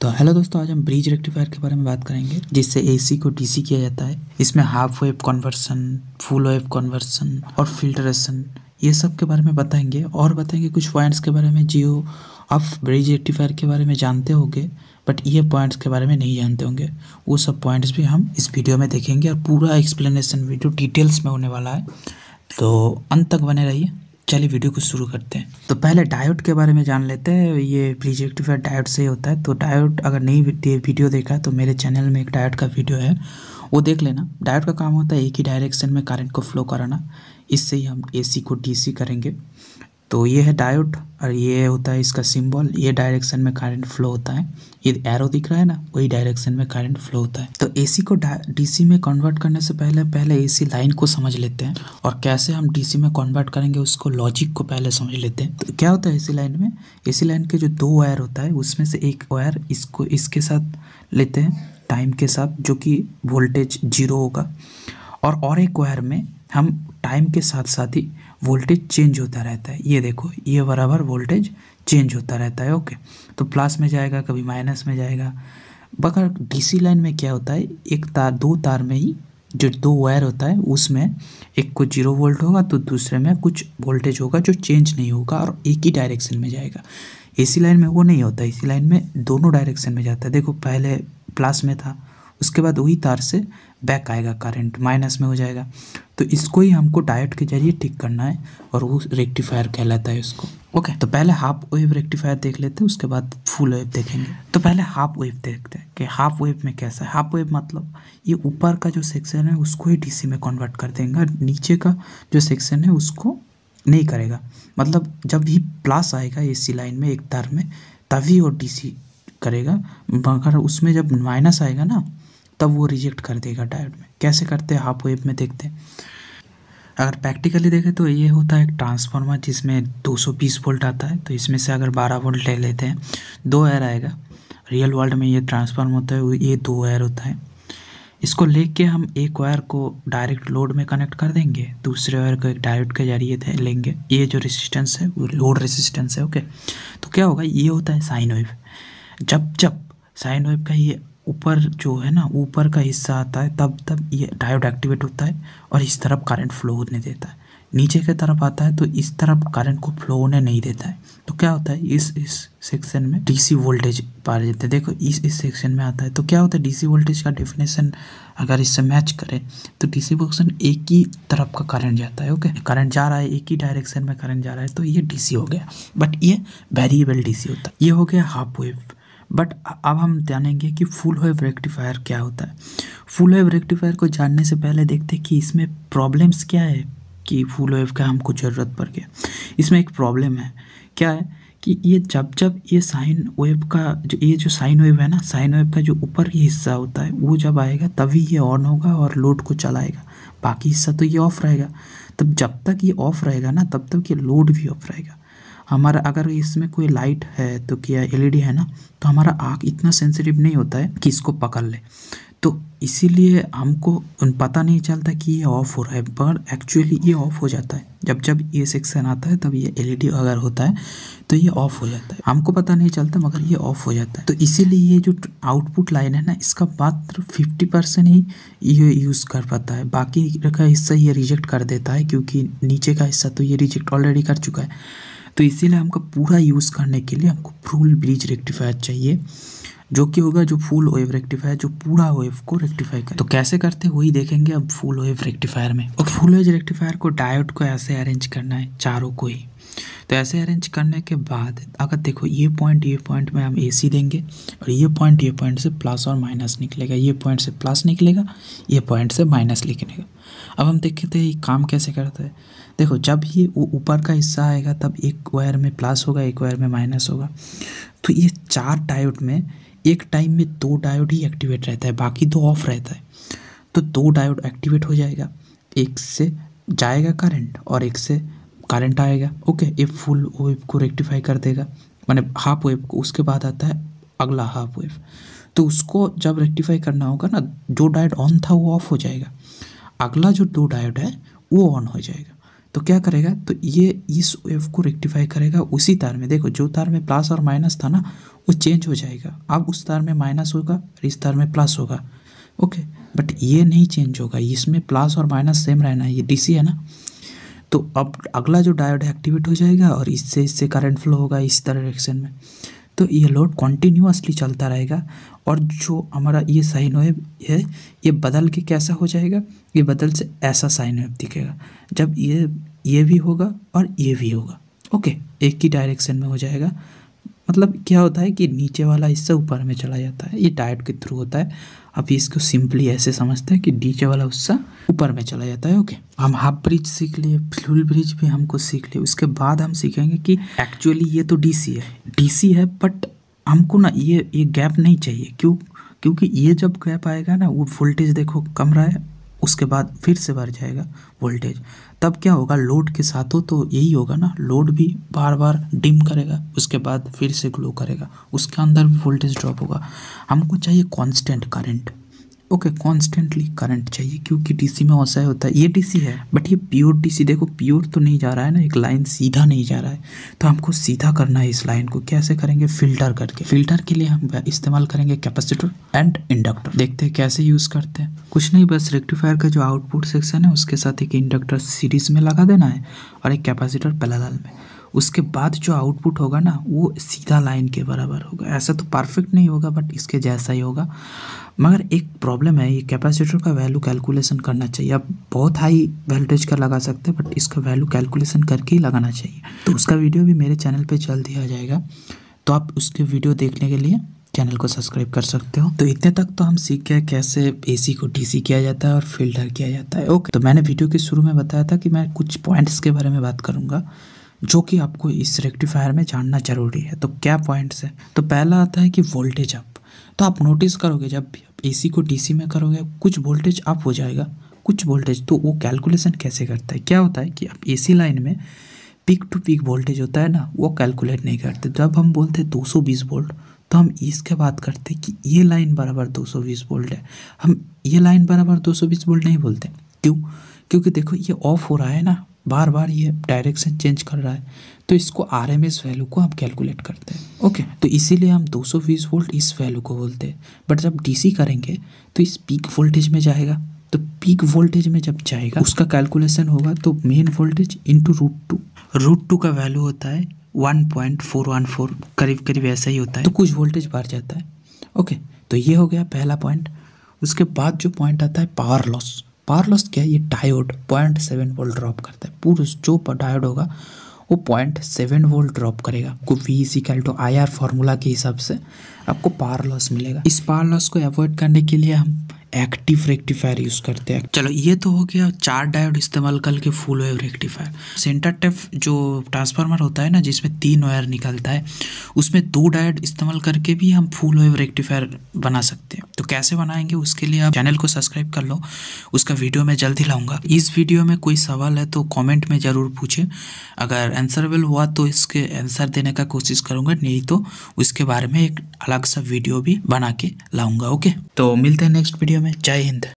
तो हेलो दोस्तों, आज हम ब्रिज रेक्टिफायर के बारे में बात करेंगे जिससे एसी को डीसी किया जाता है। इसमें half wave conversion, full wave conversion और फिल्ट्रेशन ये सब के बारे में बताएंगे और बताएंगे कुछ पॉइंट्स के बारे में जो आप ब्रिज रेक्टिफायर के बारे में जानते होंगे बट ये पॉइंट्स के बारे में नहीं जानते होंगे। वो सब पॉइंट्स भी हम इस वीडियो में देखेंगे और पूरा एक्सप्लेनेशन वीडियो डिटेल्स में होने वाला है, तो अंत तक बने रहिए। चलिए वीडियो को शुरू करते हैं। तो पहले डायोड के बारे में जान लेते हैं। ये ब्रिज रेक्टिफायर डायोड से होता है। तो डायोड अगर नहीं वीडियो देखा तो मेरे चैनल में एक डायोड का वीडियो है, वो देख लेना। डायोड का काम होता है एक ही डायरेक्शन में करंट को फ्लो कराना, इससे ही हम एसी को डीसी करेंगे। तो ये है डायोड और ये होता है इसका सिंबल। ये डायरेक्शन में करंट फ्लो होता है, ये एरो दिख रहा है ना, वही डायरेक्शन में करंट फ्लो होता है। तो एसी को डीसी में कन्वर्ट करने से पहले एसी लाइन को समझ लेते हैं और कैसे हम डीसी में कन्वर्ट करेंगे उसको लॉजिक को पहले समझ लेते हैं। तो क्या होता है एसी लाइन में, एसी लाइन के जो दो वायर होता है उसमें से एक वायर इसको इसके साथ लेते हैं टाइम के साथ, जो कि वोल्टेज 0 होगा, और एक वायर में हम टाइम के साथ साथ ही वोल्टेज चेंज होता रहता है। ये देखो, ये बराबर वोल्टेज चेंज होता रहता है। ओके, तो प्लस में जाएगा, कभी माइनस में जाएगा। मगर डीसी लाइन में क्या होता है, एक तार, दो तार में ही जो दो वायर होता है उसमें एक को 0 वोल्ट होगा तो दूसरे में कुछ वोल्टेज होगा जो चेंज नहीं होगा और एक ही डायरेक्शन में जाएगा। एसी लाइन में वो नहीं होता, एसी लाइन में दोनों डायरेक्शन में जाता है। देखो, पहले प्लस में था, उसके बाद वही तार से बैक आएगा, करंट माइनस में हो जाएगा। तो इसको ही हमको डायोड के जरिए ठीक करना है और वो रेक्टिफायर कहलाता है उसको। ओके, तो पहले हाफ वेव रेक्टिफायर देख लेते हैं, उसके बाद फुल वेव देखेंगे। तो पहले हाफ वेव देखते हैं कि हाफ वेव में कैसा है। हाफ वेव मतलब ये ऊपर का जो सेक्शन है उसको ही डीसी में कन्वर्ट कर देंगे, नीचे का जो सेक्शन है उसको नहीं करेगा। मतलब जब भी प्लस आएगा एसी लाइन में एक तार में तभी वो डीसी करेगा, मगर उसमें जब माइनस आएगा ना तब वो रिजेक्ट कर देगा डायोड में। कैसे करते हैं हाफ वेव में देखते हैं। अगर प्रैक्टिकली देखें तो ये होता है एक ट्रांसफार्मर जिसमें 220 वोल्ट आता है। तो इसमें से अगर 12 वोल्ट ले लेते हैं, दो वायर आएगा। रियल वर्ल्ड में ये ट्रांसफार्मर होता है, ये दो वायर होता है। इसको लेके हम एक वायर को डायरेक्ट लोड में कनेक्ट कर देंगे, दूसरे वायर को एक डायोड के जरिए लेंगे। ये जो रेजिस्टेंस है वो लोड रेजिस्टेंस है। ओके, तो क्या होगा, ये होता है साइन वेव। जब साइन वेव का ये ऊपर जो है ना, ऊपर का हिस्सा आता है तब ये डायोड एक्टिवेट होता है और इस तरफ करंट फ्लो होने देता है। नीचे की तरफ आता है तो इस तरफ करंट को फ्लो होने नहीं देता है। तो क्या होता है, इस सेक्शन में डीसी वोल्टेज पा देते हैं। देखो, इस सेक्शन में आता है तो क्या होता है, डीसी वोल्टेज का डेफिनेशन अगर इससे मैच करें तो डीसी वोल्टेज एक ही तरफ का करंट जाता है। ओके, करंट जा रहा है, एक ही डायरेक्शन में करंट जा रहा है, तो ये डीसी हो गया। बट ये वेरिएबल डीसी होता है। ये हो गया हाफ वेव। बट अब हम जानेंगे कि फुल वेव रेक्टिफायर क्या होता है। फुल वेव रेक्टिफायर को जानने से पहले देखते हैं कि इसमें प्रॉब्लम्स क्या है कि फुल वेव का हमको ज़रूरत पड़ गया। इसमें एक प्रॉब्लम है, क्या है कि ये जब ये साइन वेव का जो साइन वेव है ना, साइन वेव का जो ऊपर ही हिस्सा होता है वो जब आएगा तभी ये ऑन होगा और लोड को चलाएगा। बाकी हिस्सा तो ये ऑफ रहेगा। तब जब तक ये ऑफ रहेगा ना तब तक ये लोड भी ऑफ रहेगा। हमारा अगर इसमें कोई लाइट है तो क्या एलईडी है ना, तो हमारा आँख इतना सेंसिटिव नहीं होता है कि इसको पकड़ ले, तो इसीलिए हमको पता नहीं चलता कि ये ऑफ हो रहा है, पर एक्चुअली ये ऑफ हो जाता है। जब ये सेक्शन आता है तब ये एलईडी अगर होता है तो ये ऑफ हो जाता है। हमको पता नहीं चलता मगर ये ऑफ हो जाता है। तो इसीलिए ये जो आउटपुट लाइन है ना, इसका मात्र 50% ही ये यूज़ कर पाता है, बाकी का हिस्सा ये रिजेक्ट कर देता है, क्योंकि नीचे का हिस्सा तो ये रिजेक्ट ऑलरेडी कर चुका है। तो इसीलिए हमको पूरा यूज़ करने के लिए हमको फुल ब्रिज रेक्टिफायर चाहिए, जो कि होगा जो फुल वेव रेक्टिफायर, जो पूरा वेव को रेक्टिफाई करे। तो कैसे करते हैं वही देखेंगे अब फुल वेव रेक्टिफायर में। ओके, फुल वेव रेक्टिफायर को डायोड को ऐसे अरेंज करना है, चारों को ही। तो ऐसे अरेंज करने के बाद अगर देखो, ये पॉइंट में हम एसी देंगे और ये पॉइंट से प्लस और माइनस निकलेगा, ये पॉइंट से प्लस निकलेगा, ये पॉइंट से माइनस निकलेगा। अब हम देखते हैं ये काम कैसे करता है। देखो, जब ये ऊपर का हिस्सा आएगा तब एक वायर में प्लस होगा, एक वायर में माइनस होगा। तो ये चार डायोड में एक टाइम में दो डायोड ही एक्टिवेट रहता है, बाकी दो ऑफ रहता है। तो दो डायोड एक्टिवेट हो जाएगा, एक से जाएगा करंट और एक से करंट आएगा। ओके, ये फुल वेव को रेक्टिफाई कर देगा, माने हाफ वेव को। उसके बाद आता है अगला हाफ वेव, तो उसको जब रेक्टिफाई करना होगा ना, जो डायोड ऑन था वो ऑफ हो जाएगा, अगला जो दो डायोड है वो ऑन हो जाएगा। तो क्या करेगा, तो ये इस वेव को रेक्टिफाई करेगा उसी तार में। देखो जो तार में प्लस और माइनस था ना वो चेंज हो जाएगा, अब उस तार में माइनस होगा और इस तार में प्लस होगा। ओके, बट ये नहीं चेंज होगा, इसमें प्लस और माइनस सेम रहना है, ये डीसी है ना। तो अब अगला जो डायोड एक्टिवेट हो जाएगा और इससे करंट फ्लो होगा इस डायरेक्शन में। तो ये लोड कॉन्टिन्यूसली चलता रहेगा और जो हमारा ये साइन वेव है ये बदल के कैसा हो जाएगा, ये बदल से ऐसा साइन वेव दिखेगा जब ये भी होगा और ये भी होगा। ओके, एक ही डायरेक्शन में हो जाएगा। मतलब क्या होता है कि नीचे वाला हिस्सा ऊपर में चला जाता है, ये डायोड के थ्रू होता है। अभी इसको सिंपली ऐसे समझते हैं कि नीचे वाला हिस्सा ऊपर में चला जाता है। ओके, हम हाफ ब्रिज सीख लिए, फुल ब्रिज भी हमको सीख लिए। उसके बाद हम सीखेंगे कि एक्चुअली ये तो डीसी है बट हमको ना ये गैप नहीं चाहिए। क्योंकि ये जब गैप आएगा ना वो वोल्टेज देखो कम रहा है, उसके बाद फिर से बढ़ जाएगा वोल्टेज। तब क्या होगा, लोड के साथ हो तो यही होगा ना, लोड भी बार बार डिम करेगा उसके बाद फिर से ग्लो करेगा, उसके अंदर भी वोल्टेज ड्रॉप होगा। हमको चाहिए constant current. Okay, constantly current चाहिए क्योंकि डीसी में वैसा होता है। ये डीसी है बट ये प्योर डीसी, देखो प्योर तो नहीं जा रहा है ना, एक लाइन सीधा नहीं जा रहा है। तो हमको सीधा करना है इस लाइन को। कैसे करेंगे, फिल्टर करके। फिल्टर के लिए हम इस्तेमाल करेंगे कैपेसिटर एंड इंडक्टर। देखते हैं कैसे यूज़ करते हैं। कुछ नहीं, बस रेक्टिफायर का जो आउटपुट सेक्शन है उसके साथ एक इंडक्टर सीरीज में लगा देना है और एक कैपेसिटर पैरेलल में। उसके बाद जो आउटपुट होगा ना वो सीधा लाइन के बराबर होगा। ऐसा तो परफेक्ट नहीं होगा बट इसके जैसा ही होगा। मगर एक प्रॉब्लम है, ये कैपेसिटर का वैल्यू कैलकुलेशन करना चाहिए। आप बहुत हाई वोल्टेज का लगा सकते हैं बट इसका वैल्यू कैलकुलेशन करके ही लगाना चाहिए। तो उसका वीडियो भी मेरे चैनल पे जल्द ही आ जाएगा, तो आप उसके वीडियो देखने के लिए चैनल को सब्सक्राइब कर सकते हो। तो इतने तक तो हम सीख गए कैसे एसी को डीसी किया जाता है और फिल्टर किया जाता है। ओके, तो मैंने वीडियो के शुरू में बताया था कि मैं कुछ पॉइंट्स के बारे में बात करूँगा जो कि आपको इस रेक्टिफायर में जानना जरूरी है। तो क्या पॉइंट्स है, तो पहला आता है कि वोल्टेज अप। तो आप नोटिस करोगे जब भी आप एसी को डीसी में करोगे कुछ वोल्टेज अप हो जाएगा, कुछ वोल्टेज। तो वो कैलकुलेशन कैसे करता है, क्या होता है कि आप एसी लाइन में पीक टू पीक वोल्टेज होता है ना वो कैलकुलेट नहीं करते। जब हम बोलते हैं 220 वोल्ट तो हम इसके बात करते हैं कि ये लाइन बराबर 220 वोल्ट है। हम ये लाइन बराबर 220 वोल्ट नहीं बोलते। क्यों, क्योंकि देखो ये ऑफ हो रहा है ना, बार बार ये डायरेक्शन चेंज कर रहा है, तो इसको आरएमएस वैल्यू को हम कैलकुलेट करते हैं। ओके, तो इसीलिए हम 220 वोल्ट इस वैल्यू को बोलते हैं। बट जब डीसी करेंगे तो इस पीक वोल्टेज में जाएगा, तो पीक वोल्टेज में जब जाएगा उसका कैलकुलेशन होगा तो मेन वोल्टेज इंटू √2 का वैल्यू होता है 1.414, करीब करीब ऐसा ही होता है। तो कुछ वोल्टेज बढ़ जाता है। ओके, तो ये हो गया पहला पॉइंट। उसके बाद जो पॉइंट आता है पावर लॉस। पावर लॉस क्या है, ये डायोड 0.7 वोल्ट ड्रॉप करता है। पूरा जो डायोड होगा वो 0.7 वोल्ट ड्रॉप करेगा। आपको V=IR फार्मूला के हिसाब से आपको पावर लॉस मिलेगा। इस पावर लॉस को अवॉइड करने के लिए हम एक्टिव रेक्टिफायर यूज़ करते हैं। चलो ये तो हो गया 4 डायोड इस्तेमाल करके full wave rectifier. Centre tap जो ट्रांसफार्मर होता है ना जिसमें 3 वायर निकलता है, उसमें 2 डायोड इस्तेमाल करके भी हम फुल वेव रेक्टिफायर बना सकते हैं। तो कैसे बनाएंगे उसके लिए आप चैनल को सब्सक्राइब कर लो, उसका वीडियो मैं जल्द ही लाऊंगा। इस वीडियो में कोई सवाल है तो कॉमेंट में ज़रूर पूछें, अगर आंसरेबल हुआ तो इसके आंसर देने का कोशिश करूँगा, नहीं तो उसके बारे में एक अलग सा वीडियो भी बना के लाऊंगा। ओके, तो मिलते हैं नेक्स्ट वीडियो में। जय हिंद।